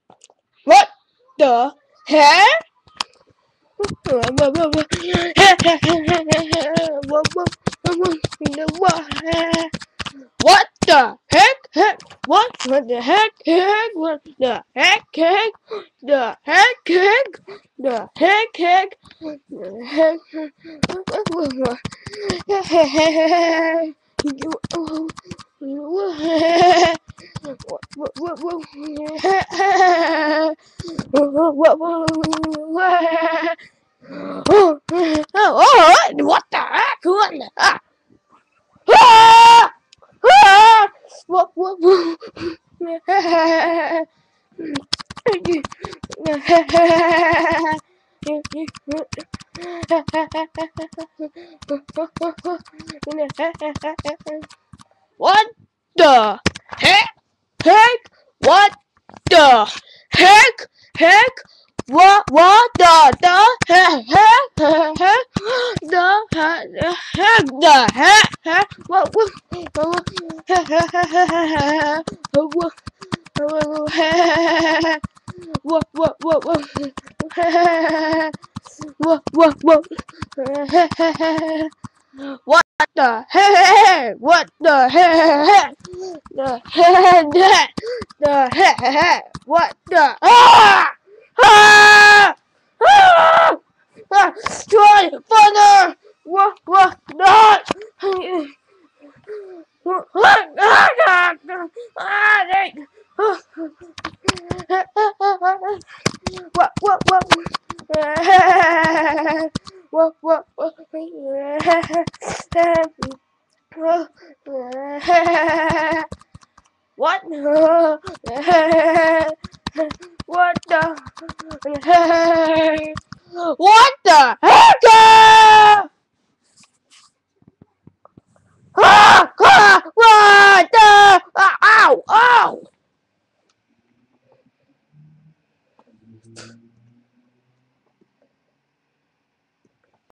What the heck? What the heck? Heck? What the heck? Heck? What the heck? Heck? The heck? Heck? The heck? Heck? The heck? What the heck? What the heck? What? What the heck? Heck? What the heck? Heck? What the heck? Heck? The heck? The heck? What? What the heck? What the heck? The heck? The heck? What the Try further! What not? What? What the heck? What the heck? What the? Ow! Ow!